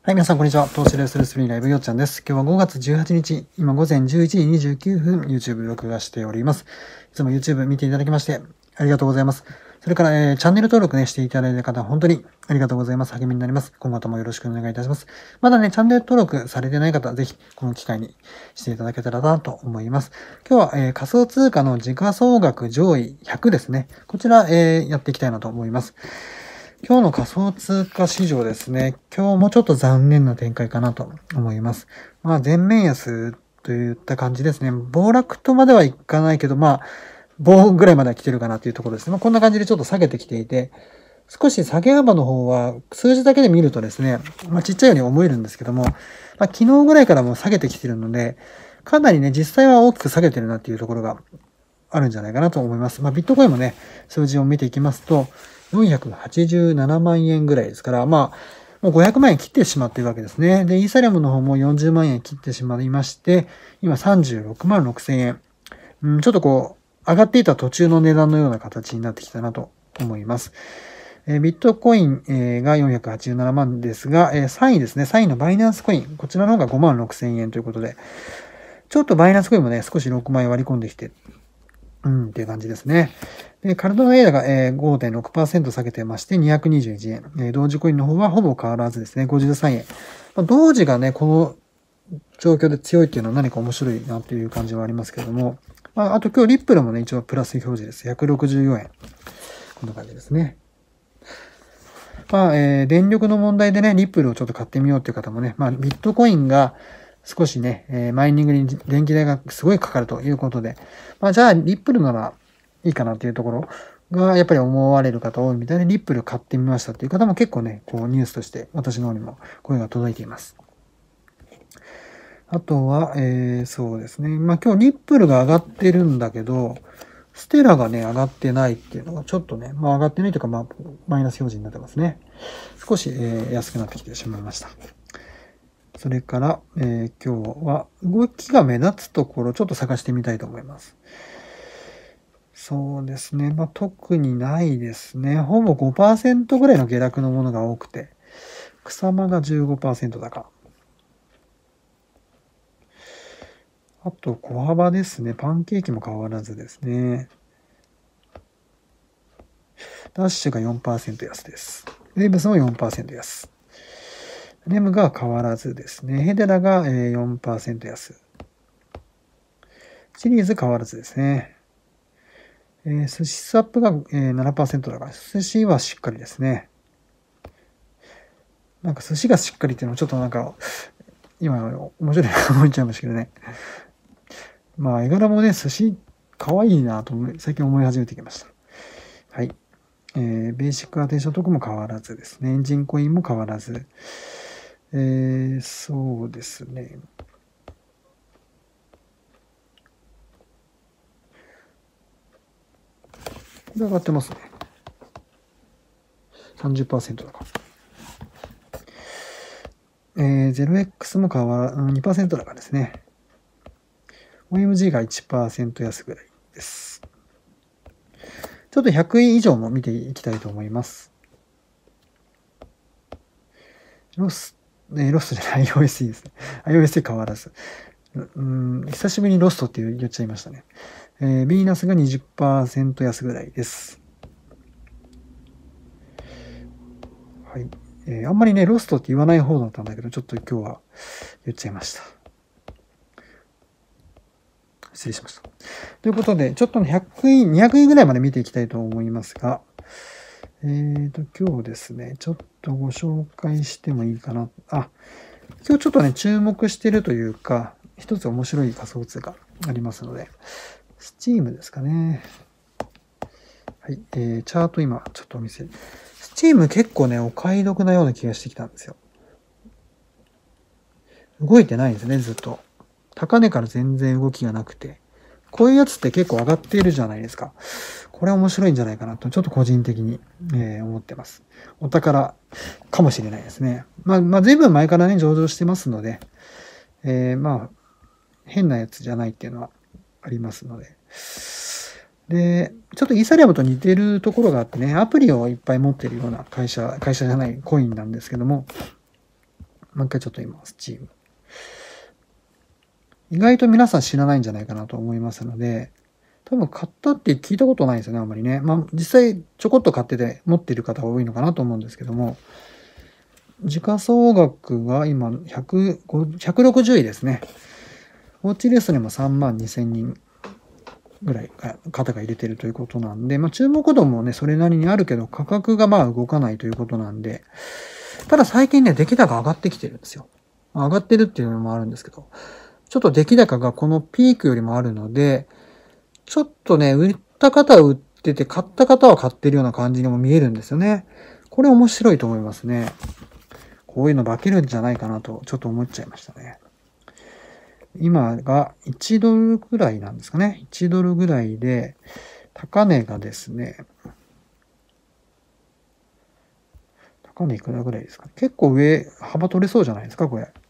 はい、皆さん、こんにちは。投資レッスル3ライブよっちゃんです。今日は5月18日、今午前11時29分、YouTube 録画しております。いつも YouTube 見ていただきまして、ありがとうございます。それから、チャンネル登録ね、していただいた方、本当にありがとうございます。励みになります。今後ともよろしくお願いいたします。まだね、チャンネル登録されてない方、ぜひ、この機会にしていただけたらなと思います。今日は、仮想通貨の時価総額上位100ですね。こちら、やっていきたいなと思います。今日の仮想通貨市場ですね。今日もちょっと残念な展開かなと思います。全面安といった感じですね。暴落とまではいかないけど、棒ぐらいまでは来てるかなというところですね。こんな感じでちょっと下げてきていて、少し下げ幅の方は数字だけで見るとですね、ちっちゃいように思えるんですけども、昨日ぐらいからもう下げてきてるので、かなりね、実際は大きく下げてるなっていうところがあるんじゃないかなと思います。ビットコインもね、数字を見ていきますと、487万円ぐらいですから、もう500万円切ってしまっているわけですね。で、イーサリアムの方も40万円切ってしまいまして、今36万6千円。ちょっと上がっていた途中の値段のような形になってきたなと思います。ビットコインが487万ですが、3位ですね。3位のバイナンスコイン。こちらの方が5万6千円ということで、ちょっとバイナンスコインもね、少し6万円割り込んできて、っていう感じですね。で、カルドナエイダが 5.6% 下げてまして221円。同時コインの方はほぼ変わらずですね、53円。同時がね、この状況で強いっていうのは何か面白いなっていう感じはありますけども。あと今日リップルもね、一応プラス表示です。164円。こんな感じですね。電力の問題でね、リップルをちょっと買ってみようっていう方もね、ビットコインが少しね、マイニングに電気代がすごいかかるということで、じゃあ、リップルならいいかなっていうところが、やっぱり思われる方多いみたいで、リップル買ってみましたっていう方も結構ね、ニュースとして私の方にも声が届いています。あとは、そうですね。今日リップルが上がってるんだけど、ステラがね、上がってないっていうのがちょっとね、上がってないというか、マイナス表示になってますね。少し、安くなってきてしまいました。それから、今日は動きが目立つところちょっと探してみたいと思います。そうですね。特にないですね。ほぼ 5% ぐらいの下落のものが多くて、草間が 15% 高。あと、小幅ですね。パンケーキも変わらずですね。ダッシュが 4% 安です。ウェーブスも 4% 安。レムが変わらずですね。ヘデラが 4% 安。シリーズ変わらずですね。寿司スワップが 7% だから、寿司はしっかりですね。なんか寿司がしっかりっていうのはちょっとなんか、今面白いなと思っちゃいましたけどね。絵柄もね、寿司可愛いなと最近思い始めてきました。はい。ベーシックアテンショントークも変わらずですね。エンジンコインも変わらず。そうですね。これ上がってますね。30% だから。0x も2% だからですね。OMG が 1% 安ぐらいです。ちょっと100位以上も見ていきたいと思います。ロスじゃない、iOS ですね。iOS 変わらず。久しぶりにロストって言っちゃいましたね。ビーナスが 20% 安ぐらいです。はい。あんまりね、ロストって言わない方だったんだけど、ちょっと今日は言っちゃいました。失礼しました。ということで、ちょっと100位、200位ぐらいまで見ていきたいと思いますが、今日ですね、ちょっとご紹介してもいいかな。今日ちょっとね、注目してるというか、一つ面白い仮想通貨ありますので、スチームですかね。はい、チャート今、ちょっとお見せ。スチーム結構ね、お買い得なような気がしてきたんですよ。動いてないんですね、ずっと。高値から全然動きがなくて。こういうやつって結構上がっているじゃないですか。これ面白いんじゃないかなと、ちょっと個人的に、思ってます。お宝かもしれないですね。随分前からね、上場してますので、変なやつじゃないっていうのはありますので。で、ちょっとイーサリアムと似てるところがあってね、アプリをいっぱい持ってるような会社じゃない、コインなんですけども、 もう一回ちょっと今、Steam。意外と皆さん知らないんじゃないかなと思いますので、多分買ったって聞いたことないですよね、あんまりね。まあ、実際ちょこっと買ってて持っている方が多いのかなと思うんですけども、時価総額が今160位ですね。ウォッチリストにも3万2000人ぐらい方が入れてるということなんで、まあ注目度もね、それなりにあるけど価格がまあ動かないということなんで、ただ最近ね、出来高上がってきてるんですよ。上がってるっていうのもあるんですけど、ちょっと出来高がこのピークよりもあるので、ちょっとね、売った方は売ってて、買った方は買ってるような感じにも見えるんですよね。これ面白いと思いますね。こういうの化けるんじゃないかなと、ちょっと思っちゃいましたね。今が1ドルぐらいなんですかね。1ドルぐらいで、高値がですね、高値いくらぐらいですか？結構上、幅取れそうじゃないですか、これ。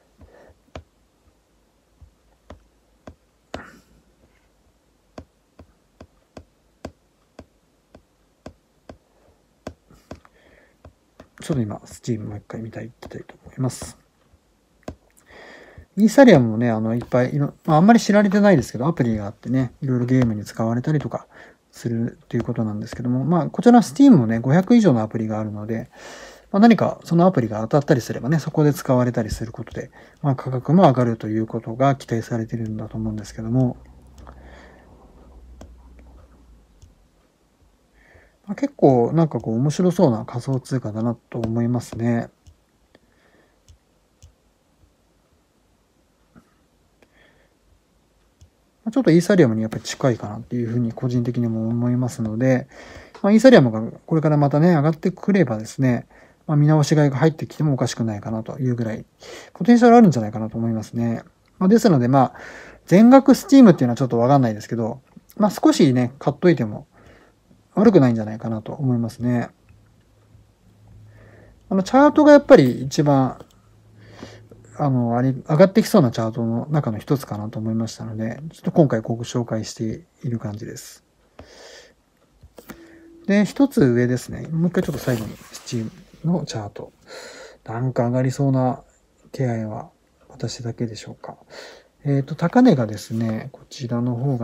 ちょっと今、Steam もう一回見たいと思います。イーサリアムもね、いっぱい、あんまり知られてないですけど、アプリがあってね、いろいろゲームに使われたりとかするということなんですけども、まあ、こちら Steam もね、500以上のアプリがあるので、まあ、何かそのアプリが当たったりすればね、そこで使われたりすることで、まあ、価格も上がるということが期待されているんだと思うんですけども、まあ、結構なんかこう面白そうな仮想通貨だなと思いますね。ちょっとイーサリアムにやっぱり近いかなっていうふうに個人的にも思いますので、まあ、イーサリアムがこれからまたね、上がってくればですね、まあ、見直し買いが入ってきてもおかしくないかなというぐらい、ポテンシャルあるんじゃないかなと思いますね。まあ、ですので、まあ、全額スチームっていうのはちょっとわかんないですけど、まあ、少しね、買っといても悪くないんじゃないかなと思いますね。チャートがやっぱり一番、上がってきそうなチャートの中の一つかなと思いましたので、ちょっと今回ご紹介している感じです。で、一つ上ですね。もう一回ちょっと最後にスチームのチャート。なんか上がりそうな気配は私だけでしょうか。高値がですね、こちらの方が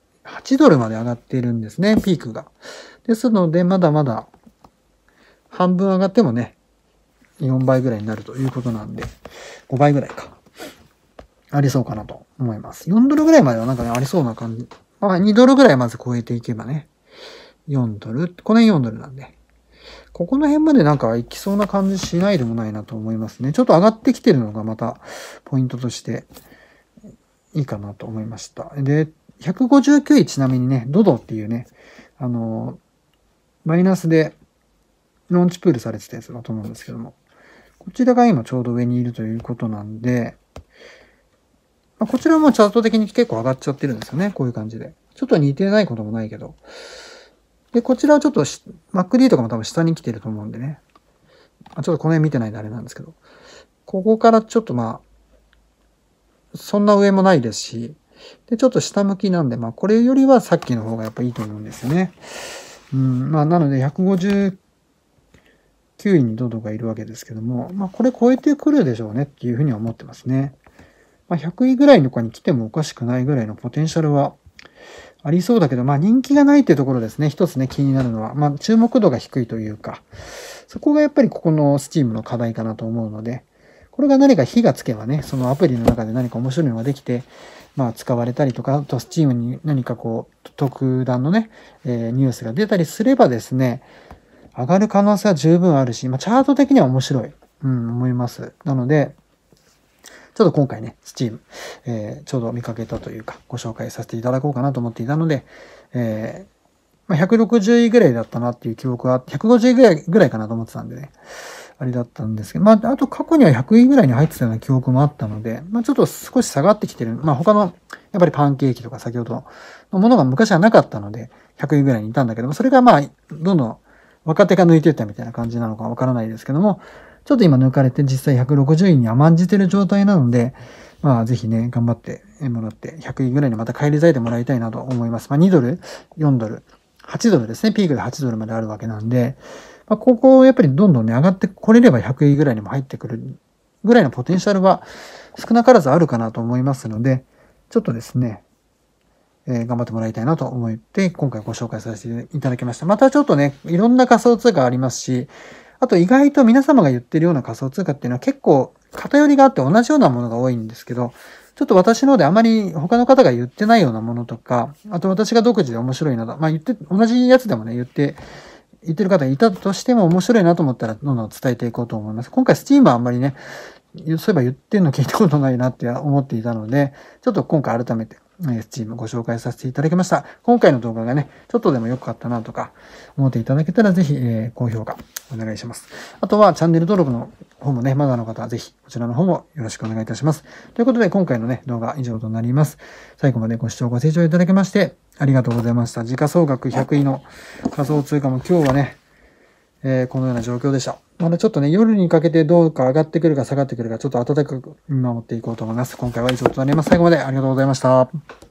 8ドルまで上がっているんですね、ピークが。ですので、まだまだ半分上がってもね、4倍ぐらいになるということなんで、5倍ぐらいか。ありそうかなと思います。4ドルぐらいまではなんかね、ありそうな感じ。まあ、2ドルぐらいまず超えていけばね、4ドル、この辺4ドルなんで、ここの辺までなんか行きそうな感じしないでもないなと思いますね。ちょっと上がってきてるのがまたポイントとしていいかなと思いました。で、159位ちなみにね、ドドっていうね、マイナスでローンチプールされてたやつだと思うんですけども、こちらが今ちょうど上にいるということなんで、まあ、こちらもチャート的に結構上がっちゃってるんですよね。こういう感じで。ちょっと似てないこともないけど。で、こちらはちょっとMacD とかも多分下に来てると思うんでね。ちょっとこの辺見てないんであれなんですけど。ここからちょっとまあ、そんな上もないですし、で、ちょっと下向きなんで、まあ、これよりはさっきの方がやっぱいいと思うんですよね。まあ、なので、159位にドドがいるわけですけども、まあ、これ超えてくるでしょうねっていうふうには思ってますね。まあ、100位ぐらいの子に来てもおかしくないぐらいのポテンシャルはありそうだけど、まあ人気がないっていうところですね。一つね、気になるのは、まあ注目度が低いというか、そこがやっぱりここの Steam の課題かなと思うので、これが何か火がつけばね、そのアプリの中で何か面白いのができて、まあ使われたりとか、あと Steam に何かこう、特段のね、ニュースが出たりすればですね、上がる可能性は十分あるし、まあチャート的には面白い、思います。なので、ちょっと今回ね、Steam、ちょうど見かけたというか、ご紹介させていただこうかなと思っていたので、まあ、160位ぐらいだったなっていう記憶は、150位ぐらいかなと思ってたんでね、あれだったんですけど、まあ、あと過去には100位ぐらいに入ってたような記憶もあったので、まあ、ちょっと少し下がってきてる。まあ、他の、やっぱりパンケーキとか先ほどのものが昔はなかったので、100位ぐらいにいたんだけども、それがまあ、どんどん若手が抜いていったみたいな感じなのかわからないですけども、ちょっと今抜かれて実際160位に甘んじてる状態なので、まあぜひね、頑張ってもらって、100位ぐらいにまた返り咲いてもらいたいなと思います。まあ2ドル、4ドル、8ドルですね。ピークで8ドルまであるわけなんで、まあここをやっぱりどんどんね、上がってこれれば100位ぐらいにも入ってくるぐらいのポテンシャルは少なからずあるかなと思いますので、ちょっとですね、頑張ってもらいたいなと思って、今回ご紹介させていただきました。またちょっとね、いろんな仮想通貨ありますし、あと意外と皆様が言ってるような仮想通貨っていうのは結構偏りがあって同じようなものが多いんですけど、ちょっと私の方であまり他の方が言ってないようなものとか、あと私が独自で面白いなど、同じやつでもね、言ってる方がいたとしても面白いなと思ったらどんどん伝えていこうと思います。今回 Steam はあんまりね、そういえば言ってるの聞いたことないなって思っていたので、ちょっと今回改めてSteam ご紹介させていただきました。今回の動画がね、ちょっとでも良かったなとか思っていただけたらぜひ、高評価お願いします。あとはチャンネル登録の方もね、まだの方はぜひこちらの方もよろしくお願いいたします。ということで今回のね、動画以上となります。最後までご視聴ご清聴いただきましてありがとうございました。時価総額100位の仮想通貨も今日はね、このような状況でした。まだちょっとね、夜にかけてどうか上がってくるか下がってくるか、ちょっと暖かく見守っていこうと思います。今回は以上となります。最後までありがとうございました。